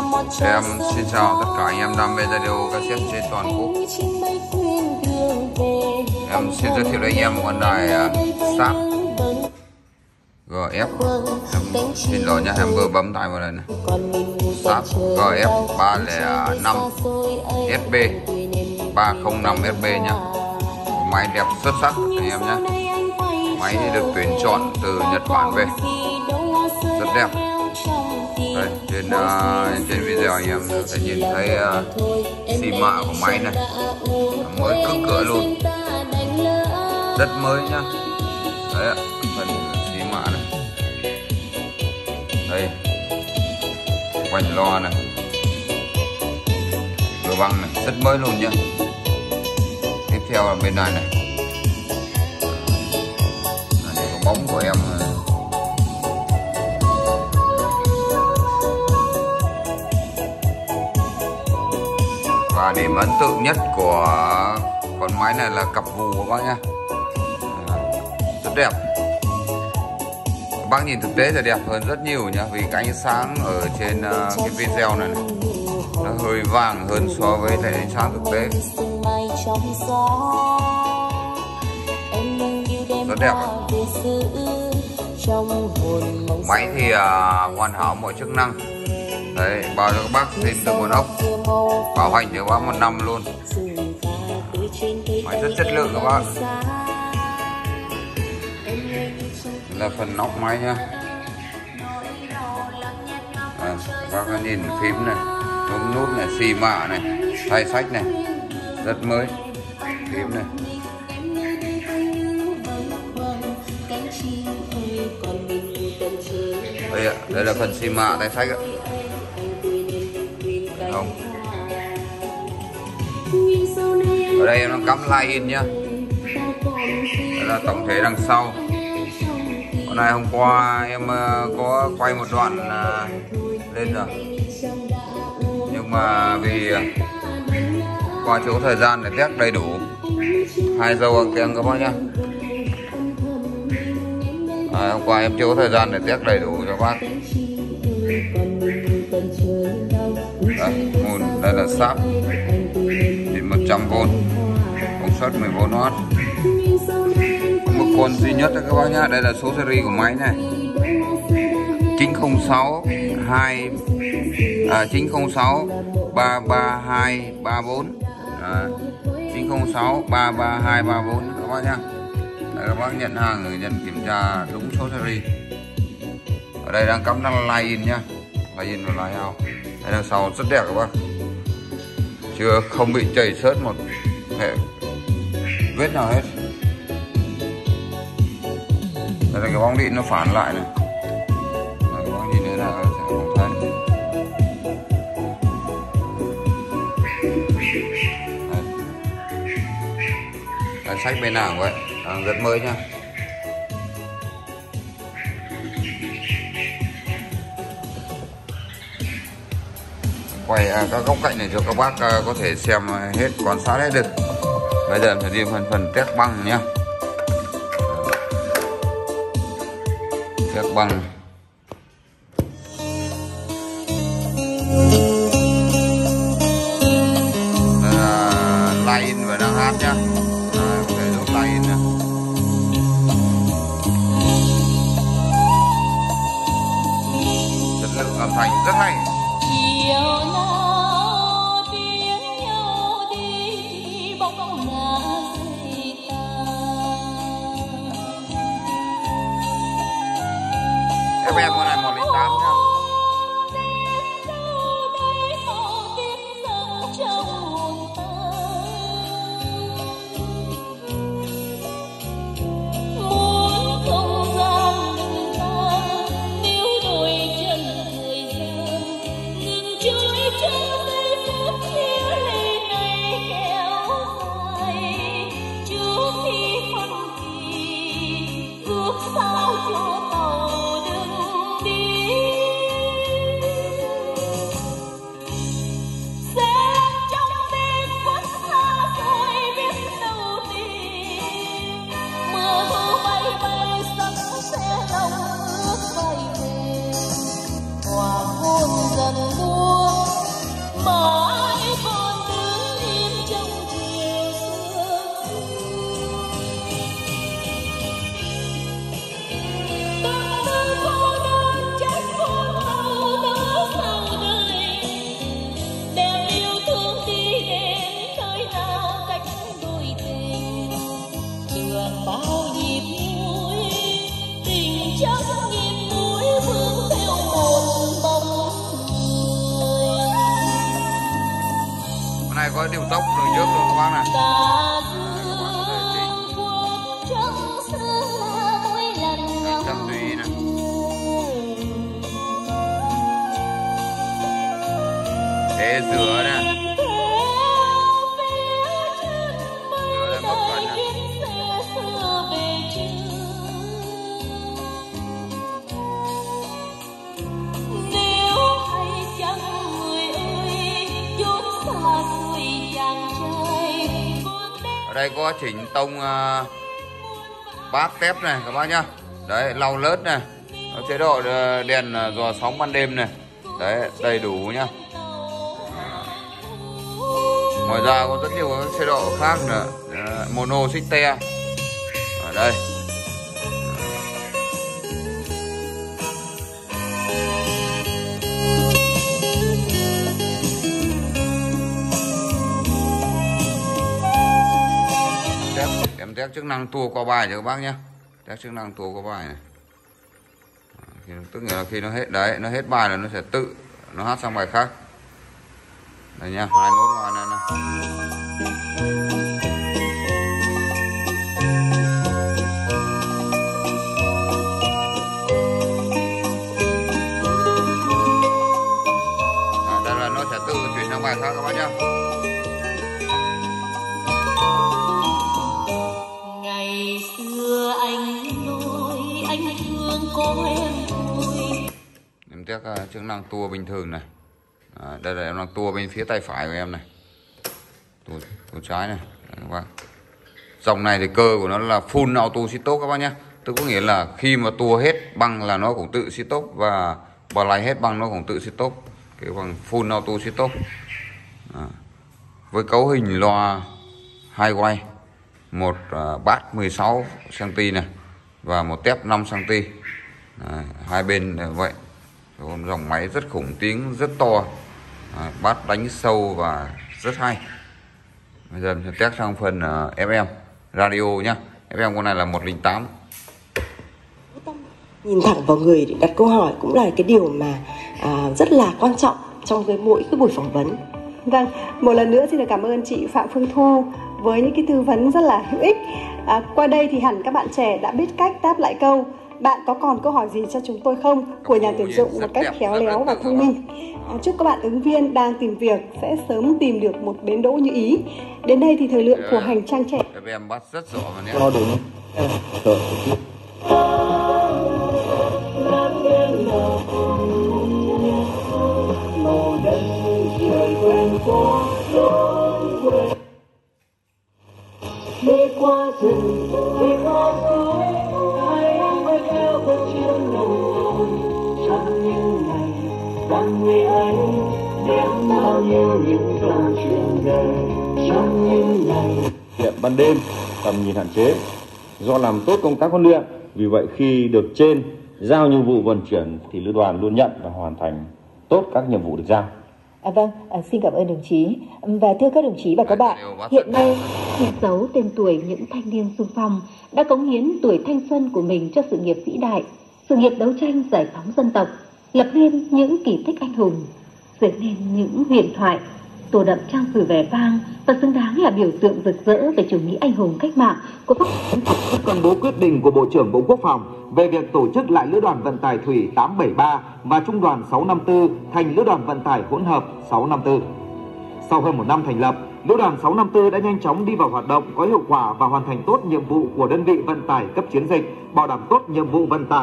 Em xin chào tất cả anh em đam mê radio cassette trên toàn quốc. Em xin giới thiệu với anh em một con đài Sharp GF. Em xin lỗi nha, em vừa bấm tay một lần này. Sharp GF 305 SB 305 SB nhá. Máy đẹp xuất sắc anh em nhé. Máy được tuyển chọn từ Nhật Bản về, rất đẹp. Đây, trên video anh em có thể nhìn thấy xi mạ của máy này, mới cứng cửa luôn, rất mới nhá. Đấy ạ, phần xi mạ này, đây quanh loa này, cửa băng này, rất mới luôn nhá. Tiếp theo là bên này này, đây có bóng của em. Và điểm ấn tượng nhất của con máy này là cặp vù của bác nhá, rất đẹp. Bác nhìn thực tế thì đẹp hơn rất nhiều nhá, vì cái ánh sáng ở trên cái video này, nó hơi vàng hơn so với lại ánh sáng thực tế. Rất đẹp. Máy thì hoàn hảo mọi chức năng. Đấy, bao cho các bác tin từ nguồn ốc, bảo hành cho bác 1 năm luôn. Máy rất chất lượng các bác. Là phần nóc máy nhá. Các bác nhìn phím này, bấm nút này, xì mạ này, tay sách này, rất mới. Phím này. Đây ạ, đây là phần xì mạ tay sách ạ. Không. Ở đây em đang cắm line-in nhá. Đây là tổng thể đằng sau. Hôm nay hôm qua em có quay một đoạn lên rồi, nhưng mà vì qua chỗ thời gian để test đầy đủ 2 dâu ăng tiếng các bác nhá. Hôm qua em chưa có thời gian để test đầy đủ cho bác. Đây là Sharp điện 100V, công suất 14W. Một con duy nhất đó các bác nhá. Đây là số series của máy này, 906 33234, 906 33234 các bác nhá. Đây, các bác nhận hàng, nhận kiểm tra đúng số series. Ở đây đang cắm line-in nhá, line-in và line-out. Đây đằng sau rất đẹp các bác, chưa không bị chảy xước một hệ vết nào hết. Đây là cái bóng điện nó phản lại này. Đây, các bác nhìn thế nào sẽ không thấy. Đây, sách bên nào vậy, đang rất mới nhá. Quay các góc cạnh này cho các bác có thể xem hết, quan sát hết được. Bây giờ phải đi phần test băng nhá. Test băng. Đây là line-in và đang hát nhá. Có thể dùng line-in nhá. Chất lượng âm thanh rất hay. này có điều tốc đường trước luôn các bác này. Trăm tùy này. Thế dừa này. Dừa đây bốc phần này. Ở đây có chỉnh tông bát tép này các bác nhá. Đấy, lau lết này. Nó chế độ đèn dò sóng ban đêm này. Đấy, đầy đủ nhá. Ngoài ra có rất nhiều các chế độ khác nữa. Mono xích te. Ở đây. Em test chức năng tua qua bài cho các bác nhé. Test chức năng tua qua bài này. Tức là khi nó hết đấy, nó hết bài là nó sẽ tự nó hát sang bài khác. Đây nha, hai nốt ngoài này này. Đây là nó sẽ tự chuyển sang bài khác các bác nhé. Em test chức năng tua bình thường này. Đây là em đang tua bên phía tay phải của em này. Tua trái này các bác. Dòng này thì cơ của nó là full auto stop các bác nhé. Tức có nghĩa là khi mà tua hết băng là nó cũng tự stop, và bỏ lái hết băng nó cũng tự stop. Cái bằng full auto stop. Với cấu hình loa 2 quay, một bát 16 cm này và một tép 5 cm. Hai bên vậy. Dòng máy rất khủng, tiếng rất to, bát đánh sâu và rất hay. Bây giờ mình sẽ test sang phần FM radio nhá. FM con này là 108. Nhìn thẳng vào người để đặt câu hỏi cũng là cái điều mà rất là quan trọng trong mỗi cái buổi phỏng vấn. Vâng, một lần nữa xin được cảm ơn chị Phạm Phương Thu với những cái tư vấn rất là hữu ích. Qua đây thì hẳn các bạn trẻ đã biết cách đáp lại câu "Bạn có còn câu hỏi gì cho chúng tôi không?" của nhà tuyển dụng một cách khéo léo và thông minh. Chúc các bạn ứng viên đang tìm việc sẽ sớm tìm được một bến đỗ như ý. Đến đây thì thời lượng của Hành Trang Trẻ. Em bắt rất rõ mà nhé. Lo đúng. Đi qua rừng, đi qua núi, hãy mới theo bước chân nồng nàn. Trong những ngày đang ngày ấy, đếm bao nhiêu những câu chuyện đời. Trong những ngày Hiện ban đêm, tầm nhìn hạn chế. Do làm tốt công tác huấn luyện, vì vậy khi được trên giao nhiệm vụ vận chuyển thì lữ đoàn luôn nhận và hoàn thành tốt các nhiệm vụ được giao. Vâng, xin cảm ơn đồng chí. Và thưa các đồng chí và các bạn, hiện nay ghi dấu tên tuổi những thanh niên xung phong đã cống hiến tuổi thanh xuân của mình cho sự nghiệp vĩ đại, sự nghiệp đấu tranh giải phóng dân tộc, lập nên những kỳ tích anh hùng, dựng nên những huyền thoại, tô đậm trang sử vẻ vang và xứng đáng là biểu tượng rực rỡ về chủ nghĩa anh hùng cách mạng của các công bố quyết định của Bộ trưởng Bộ Quốc phòng về việc tổ chức lại Lữ đoàn Vận tải Thủy 873 và Trung đoàn 654 thành Lữ đoàn Vận tải hỗn hợp 654. Sau hơn một năm thành lập, Lữ đoàn 654 đã nhanh chóng đi vào hoạt động có hiệu quả và hoàn thành tốt nhiệm vụ của đơn vị vận tải cấp chiến dịch, bảo đảm tốt nhiệm vụ vận tải.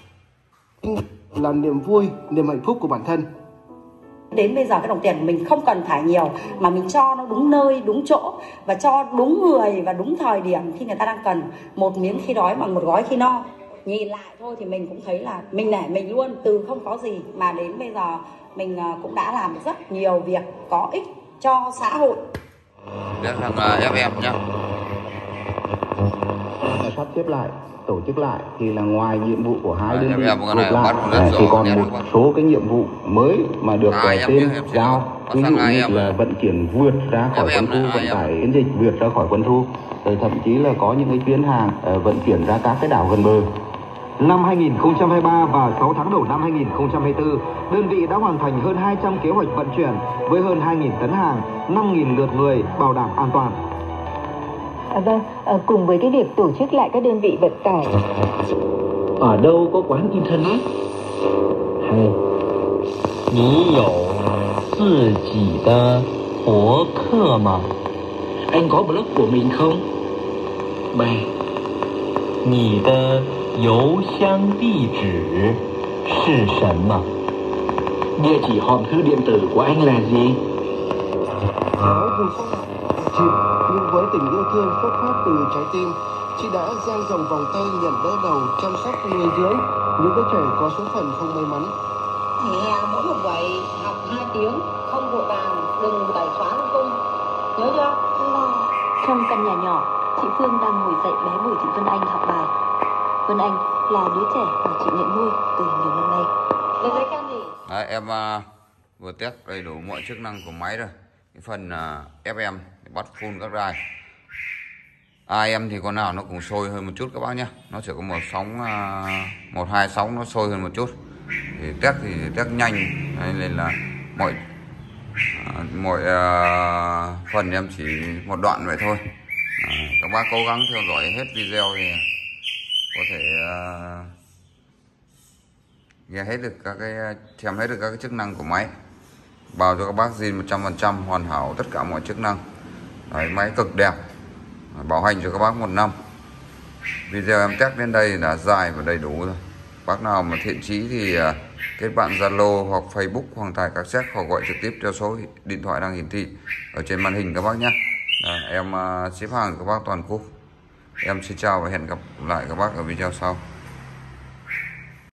Là niềm vui, niềm hạnh phúc của bản thân. Đến bây giờ cái đồng tiền của mình không cần phải nhiều, mà mình cho nó đúng nơi, đúng chỗ và cho đúng người và đúng thời điểm khi người ta đang cần. Một miếng khi đói bằng một gói khi no. Nhìn lại thôi thì mình cũng thấy là mình nể mình luôn, từ không có gì mà đến bây giờ mình cũng đã làm rất nhiều việc có ích cho xã hội. Đây là FM nhá. Sắp xếp lại, tổ chức lại thì là ngoài nhiệm vụ của hai đơn vị gộp lại thì còn một số cái nhiệm vụ mới mà được tên giao, ví dụ như là vận chuyển vượt ra khỏi quân khu, vận tải chiến dịch vượt ra khỏi quân khu, rồi thậm chí là có những cái chuyến hàng vận chuyển ra các cái đảo gần bờ. Năm 2023 và 6 tháng đầu năm 2024, đơn vị đã hoàn thành hơn 200 kế hoạch vận chuyển với hơn 2.000 tấn hàng, 5.000 lượt người, bảo đảm an toàn. Vâng, cùng với cái việc tổ chức lại các đơn vị vận tải. Ở đâu có quán internet? Hay 你有自己的博客吗？ Anh có blog của mình không? B. 你的邮箱地址是什么？ Địa chỉ hòm thư điện tử của anh là gì? Nói dù không chị, nhưng với tình yêu thương xuất phát từ trái tim, chị đã dang rộng vòng tay nhận đỡ đầu, chăm sóc nuôi dưỡng những đứa trẻ có số phận không may mắn. Nghỉ hè mỗi một buổi học 2 tiếng, không vội vàng, đừng tẩy xóa lung tung. Nhớ chưa? Trong căn nhà nhỏ, chị Phương đang ngồi dạy bé Bùi Thị Vân Anh học bài. Vân Anh là đứa trẻ mà chị nhận nuôi từ nhiều năm nay. Lên lấy kem gì? Đấy, em vừa test đầy đủ mọi chức năng của máy rồi. Cái phần FM để bắt full các đài. AM thì con nào nó cũng sôi hơn một chút các bác nhé. Nó chỉ có một sóng 1-2 sóng nó sôi hơn một chút. Thì test nhanh. Đấy, nên là mọi phần em chỉ một đoạn vậy thôi. Các bác cố gắng theo dõi hết video thì có thể nghe hết được các cái, xem hết được các cái chức năng của máy. Bảo cho các bác zin 100% hoàn hảo tất cả mọi chức năng. Đấy, máy cực đẹp, bảo hành cho các bác 1 năm. Video em test đến đây là dài và đầy đủ rồi. Bác nào mà thiện chí thì kết bạn Zalo hoặc Facebook Hoàng Tài Các Xét, hoặc gọi trực tiếp theo số điện thoại đang hiển thị ở trên màn hình các bác nhé. Em ship hàng các bác toàn quốc. Em xin chào và hẹn gặp lại các bác ở video sau.